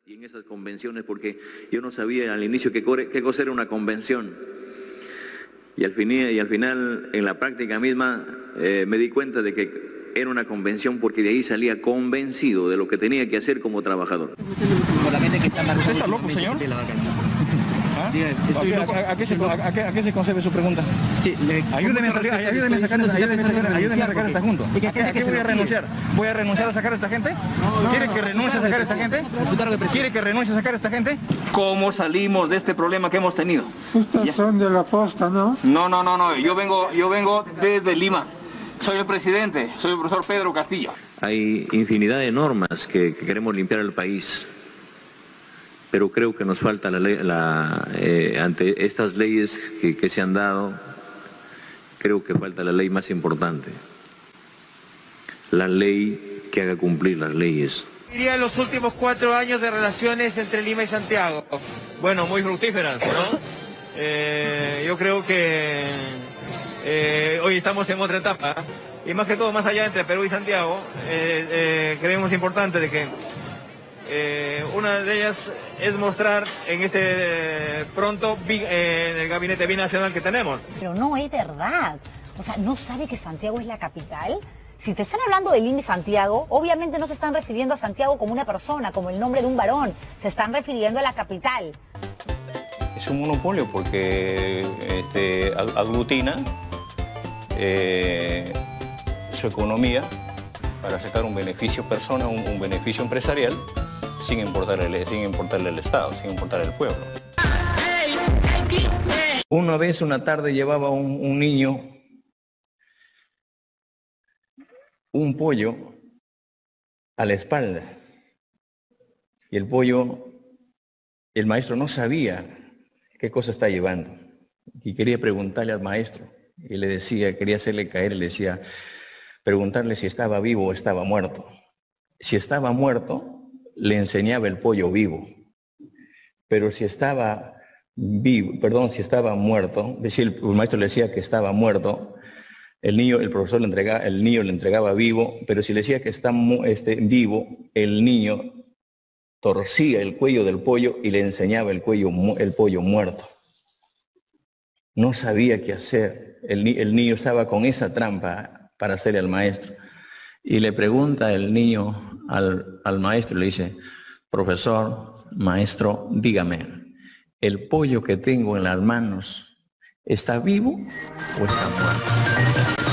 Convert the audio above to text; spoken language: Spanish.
Y en esas convenciones, porque yo no sabía al inicio qué cosa era una convención. Y al final, en la práctica misma, me di cuenta de que era una convención porque de ahí salía convencido de lo que tenía que hacer como trabajador. Por la gente que está ¿Usted está loco, señor? ¿Ah? ¿A qué se concebe su pregunta? Sí, ayúdeme a sacar esta junta. ¿A qué voy a renunciar? ¿Voy a renunciar a sacar a esta gente? ¿Quiere que renuncie a sacar a esta gente? ¿Quiere que renuncie a sacar a esta gente? ¿Cómo salimos de este problema que hemos tenido? Ustedes son de la posta, ¿no? No. Yo vengo desde Lima. Soy el presidente, soy el profesor Pedro Castillo. Hay infinidad de normas que queremos limpiar el país, pero creo que nos falta ante estas leyes que se han dado, creo que falta la ley más importante, la ley que haga cumplir las leyes. Diría los últimos 4 años de relaciones entre Lima y Santiago. Bueno, muy fructíferas, ¿no? Yo creo que hoy estamos en otra etapa, y más que todo, más allá entre Perú y Santiago, creemos importante de que una de ellas es mostrar en pronto en el gabinete binacional que tenemos. Pero no es verdad. O sea, ¿no sabe que Santiago es la capital? Si te están hablando de Lima y Santiago, obviamente no se están refiriendo a Santiago como una persona, como el nombre de un varón. Se están refiriendo a la capital. Es un monopolio porque aglutina su economía para sacar un beneficio personal, un beneficio empresarial, sin importarle el Estado, sin importarle el pueblo. Una vez, una tarde, llevaba un niño un pollo a la espalda. Y el pollo, el maestro no sabía qué cosa está llevando. Y quería preguntarle al maestro. Y le decía, quería hacerle caer, y le decía, preguntarle si estaba vivo o estaba muerto. Si estaba muerto, le enseñaba el pollo vivo. Pero si estaba muerto, el maestro le decía que estaba muerto, el niño le entregaba vivo, pero si le decía que está vivo, el niño torcía el cuello del pollo y le enseñaba el pollo muerto. No sabía qué hacer. El niño estaba con esa trampa para hacerle al maestro. Y le pregunta el niño al maestro, le dice, profesor, maestro, dígame, ¿el pollo que tengo en las manos está vivo o está muerto?